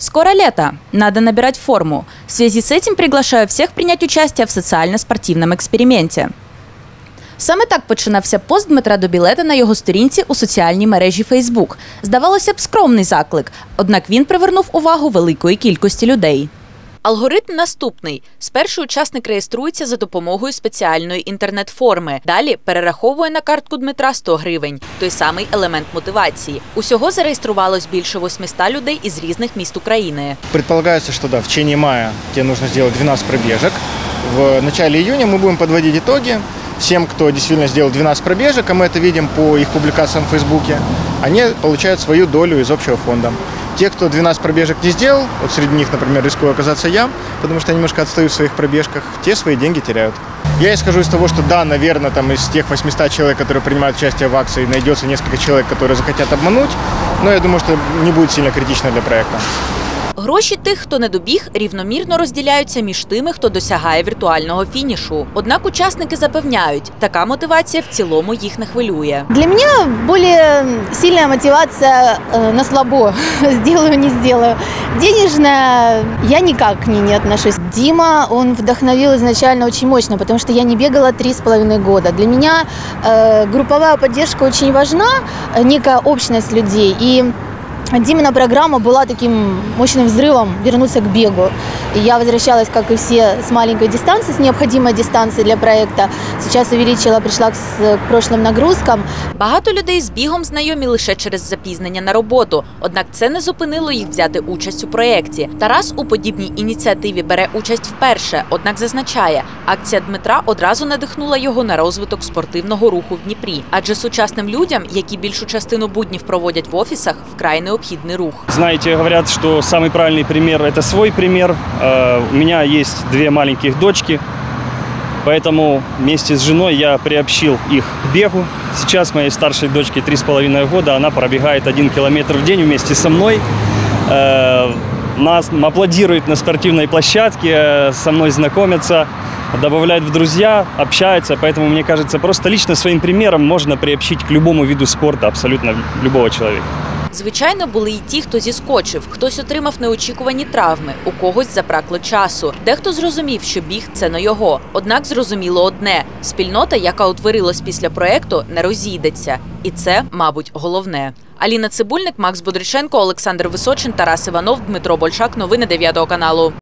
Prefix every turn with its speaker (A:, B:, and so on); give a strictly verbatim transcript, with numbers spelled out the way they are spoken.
A: Скоро лето. Надо набирать форму. В связи с этим приглашаю всех принять участие в соціально-спортивному експерименті. Саме так починався пост Дмитра Добілета на його сторінці у соціальній мережі Фейсбук. Здавалося б, скромний заклик, однак він привернув увагу великої кількості людей. Алгоритм наступний. Спершу учасник реєструється за допомогою спеціальної інтернет-форми. Далі перераховує на картку Дмитра сто гривень. Той самий елемент мотивації. Усього зареєструвалось більше восьмисот людей із різних міст України.
B: Предполагается, что да, в течение мая тебе нужно сделать двенадцать пробежек. В начале июня мы будем подводить итоги. Всем, кто действительно сделал двенадцать пробежек, а мы это видим по их публикациям в Фейсбуке, они получают свою долю из общего фонда. Те, кто двенадцать пробежек не сделал, вот среди них, например, рискую оказаться я, потому что я немножко отстаю в своих пробежках, те свои деньги теряют. Я исхожу из того, что да, наверное, там из тех восьмисот человек, которые принимают участие в акции, найдется несколько человек, которые захотят обмануть, но я думаю, что не будет сильно критично для проекта.
A: Гроші тих, хто не добіг, рівномірно розділяються між тими, хто досягає віртуального фінішу. Однак учасники запевняють, така мотивація в цілому їх не хвилює.
C: Для меня более сильная мотивация э, на слабо. Сделаю, не сделаю. Денежная я никак к ней не отношусь. Дима, он вдохновил изначально очень мощно, потому что я не бегала три с половиной года. Для меня э, групповая поддержка очень важна, некая общность людей. И Димина программа была таким мощным взрывом вернуться к бегу. И я возвращалась, как и все, с маленькой дистанции, с необходимой дистанцией для проекта. Сейчас увеличила, пришла к, к прошлым нагрузкам.
A: Багато людей з бігом знайомі лише через запізнення на роботу. Однак це не зупинило їх взяти участь у проєкті. Тарас у подібній ініціативі бере участь вперше, однак зазначає, акція Дмитра одразу надихнула його на розвиток спортивного руху в Дніпрі. Адже сучасним людям, які більшу частину буднів проводять в офісах, вкрай необхідний рух.
D: Знаете, говорят, что самый правильный пример – это свой пример. У меня есть две маленьких дочки, поэтому вместе с женой я приобщил их к бегу. Сейчас моей старшей дочке три с половиной года, она пробегает один километр в день вместе со мной. Нас аплодирует на спортивной площадке, со мной знакомятся, добавляют в друзья, общаются. Поэтому, мне кажется, просто лично своим примером можно приобщить к любому виду спорта абсолютно любого человека.
A: Звичайно, були й ті, хто зіскочив, хтось отримав неочікувані травми, у когось забракло часу. Дехто зрозумів, що біг – це не його. Однак зрозуміло одне – спільнота, яка утворилась після проєкту, не розійдеться. І це, мабуть, головне. Аліна Цибульник, Макс Бодриченко, Олександр Височин, Тарас Іванов, Дмитро Большак. Новини дев'ятого каналу.